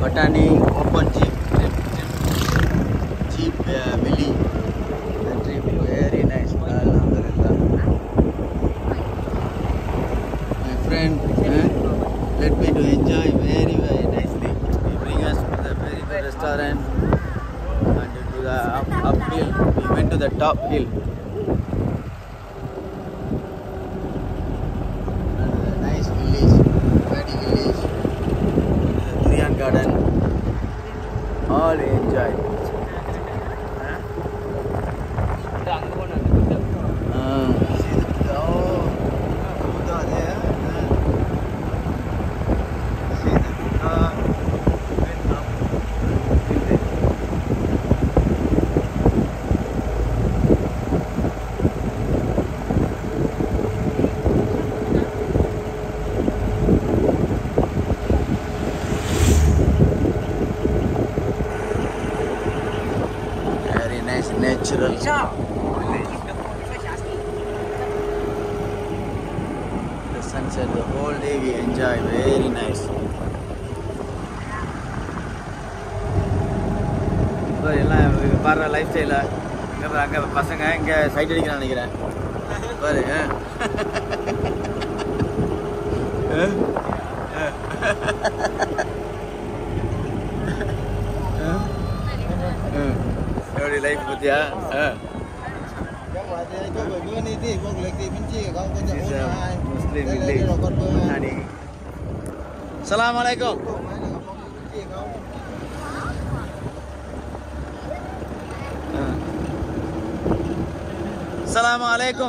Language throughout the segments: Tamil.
Pattani open jeep trip. Jeep Willy. The trip very nice. Alhamdulillah. My friend let me to enjoy very nicely. He bring us to the very good restaurant and to the uphill. We went to the top hill. Garden, all enjoy. Natural. The sunset, the whole day we enjoy, very nice. Para lifestyle. Aanga pasanga inga side adikran nenikiren. Paru. Life Muslim village, Pattani. Assalamualaikum. Assalamualaikum.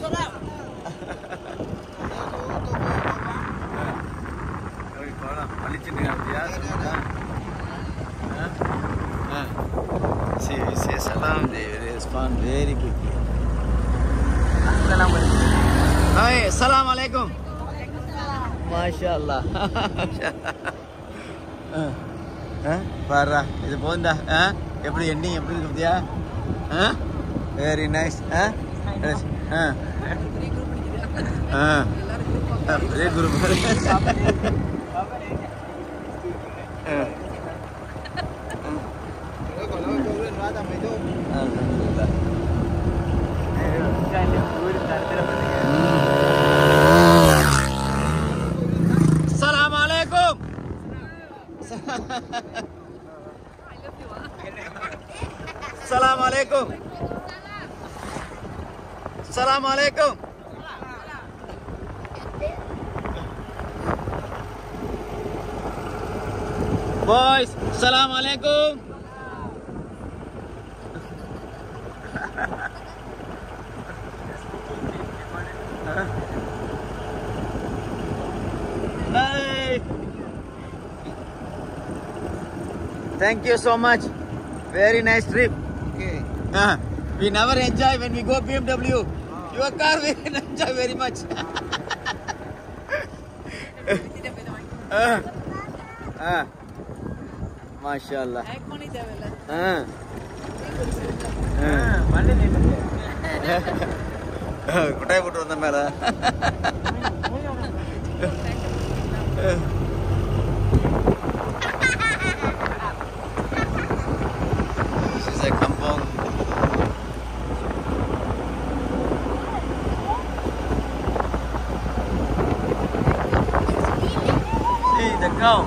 See, we say salam, they respond very quickly. Hi, salam alaikum. MashaAllah. Parah, itu ponda. Every ending, every dia. Very nice. Very group. Assalamualaikum. Assalamualaikum. Assalamualaikum. Boys, assalamualaikum. Hi. Thank you so much. Very nice trip. Okay. We never enjoy when we go BMW. Your car we enjoy very much. MashaAllah. Kutai puttu vandha mela. This is a kampong. See the cow.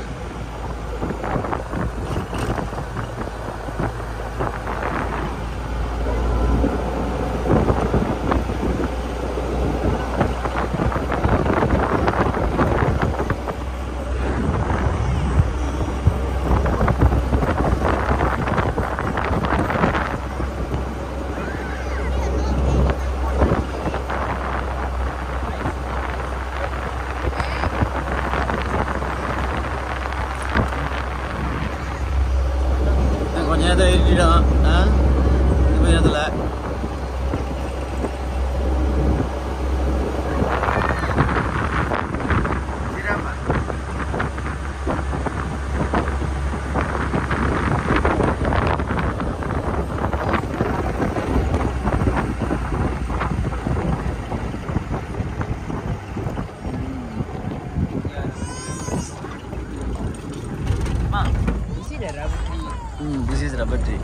Ada ini dah, ini banyak tu lah. This is rubber tree.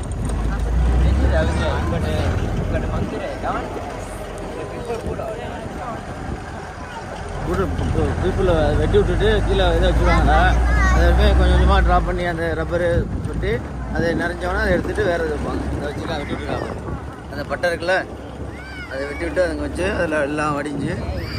People வெட்டி விட்டுட்டு கீழே இதை வச்சுருவாங்க. அதை கொஞ்சம் கொஞ்சமாக ட்ராப் பண்ணி அந்த ரப்பரு விட்டு அதை நிறைஞ்சோன்னா அதை எடுத்துகிட்டு வேறு இது வைப்பாங்க. அதை வச்சுக்கலாம் வெட்டி விட்டுருக்காங்க. அந்த பட்டை இருக்குல்ல அதை வெட்டி விட்டு அதுங்க வச்சு அதில் எல்லாம் வடிஞ்சு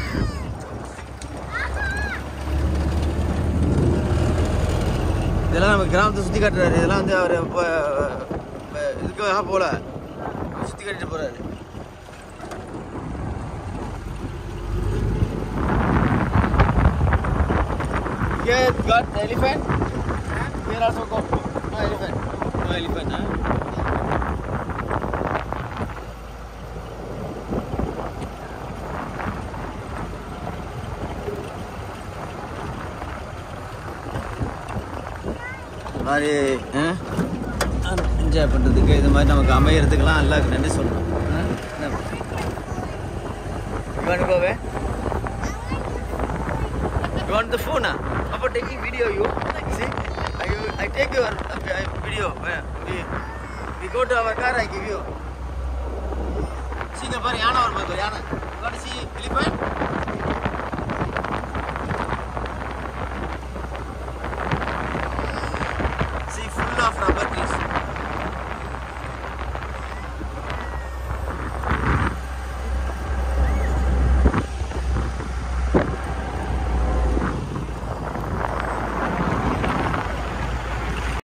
இதெல்லாம் நம்ம கிராமத்தை சுற்றி காட்டுறாரு. இதெல்லாம் வந்து அவர் இப்போ இதுக்காக போகல, சுற்றி காட்டிட்டு போகிறாரு. Here got the elephant. Here also got no elephant. No elephant, huh? மாதிரி என்ஜாய் பண்ணுறதுக்கு இது மாதிரி நமக்கு அமையறதுக்கெல்லாம் எல்லாருக்கும் நன்றி சொல்லணும். You want to go away? You want the phone? About taking video, you see? I take your video. We go to our car, I give you. See the yana or yana. You want to see elephant?